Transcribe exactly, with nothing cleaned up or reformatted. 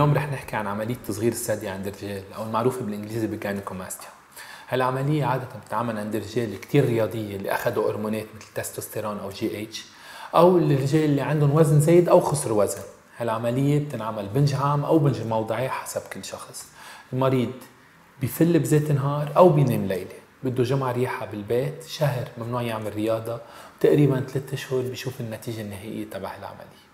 اليوم رح نحكي عن عملية تصغير الثدي عند الرجال أو المعروفة بالإنجليزي بالجاينيكوماستيا. هالعملية عادة بتتعمل عند الرجال كتير رياضية اللي أخذوا هرمونات مثل تستوستيرون أو جي اتش، أو الرجال اللي عندهم وزن زايد أو خسروا وزن. هالعملية بتنعمل بنج عام أو بنج موضعي حسب كل شخص. المريض بيفل بزيت نهار أو بينام ليلة، بده جمع ريحة بالبيت، شهر ممنوع يعمل رياضة، وتقريبا ثلاثة أشهر بيشوف النتيجة النهائية تبع العملية.